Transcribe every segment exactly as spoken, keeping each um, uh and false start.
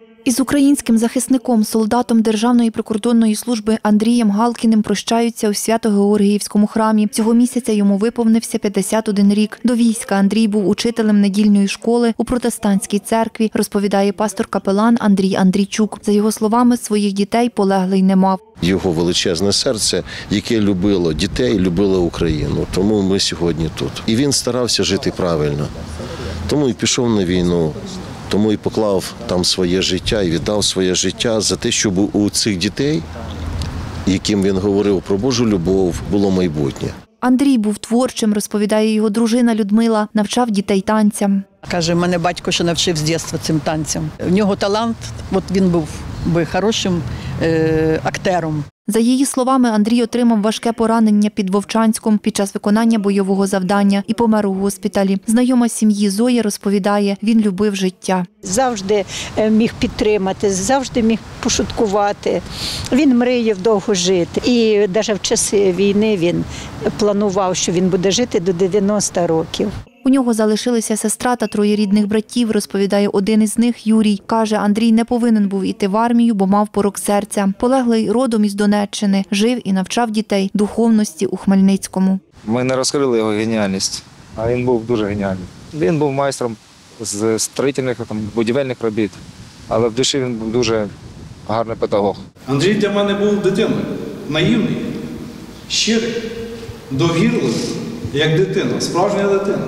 Із українським захисником, солдатом Державної прикордонної служби Андрієм Галкіним прощаються у Свято-Георгіївському храмі. Цього місяця йому виповнився п'ятдесят один рік. До війська Андрій був учителем недільної школи у протестантській церкві, розповідає пастор-капелан Андрій Андрійчук. За його словами, своїх дітей полеглий не мав. Його величезне серце, яке любило дітей, любило Україну. Тому ми сьогодні тут. І він старався жити правильно. Тому і пішов на війну. Тому і поклав там своє життя і віддав своє життя за те, щоб у цих дітей, яким він говорив про Божу любов, було майбутнє. Андрій був творчим, розповідає його дружина Людмила, навчав дітей танцям. Каже, мене батько ще навчив з дитинства цим танцям. В нього талант, от він був би хорошим е, актером. За її словами, Андрій отримав важке поранення під Вовчанськом під час виконання бойового завдання і помер у госпіталі. Знайома сім'ї Зоя розповідає, він любив життя. Завжди міг підтримати, завжди міг пошуткувати. Він мріяв довго жити. І навіть в часи війни він планував, що він буде жити до дев'яноста років. У нього залишилися сестра та троє рідних братів, розповідає один із них Юрій. Каже, Андрій не повинен був іти в армію, бо мав порок серця. Полеглий родом із Донеччини, жив і навчав дітей духовності у Хмельницькому. Ми не розкрили його геніальність, а він був дуже геніальний. Він був майстром з строїтельних, там, будівельних робіт, але в душі він був дуже гарний педагог. Андрій для мене був дитиною, наївний, щирий, довірливий, як дитина, справжня дитина.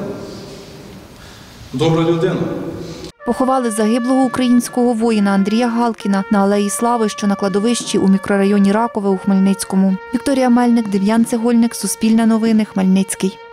Добра людина. Поховали загиблого українського воїна Андрія Галкіна на Алеї Слави, що на кладовищі у мікрорайоні Ракове у Хмельницькому. Вікторія Мельник, Дем'ян Цегольник, Суспільне новини, Хмельницький.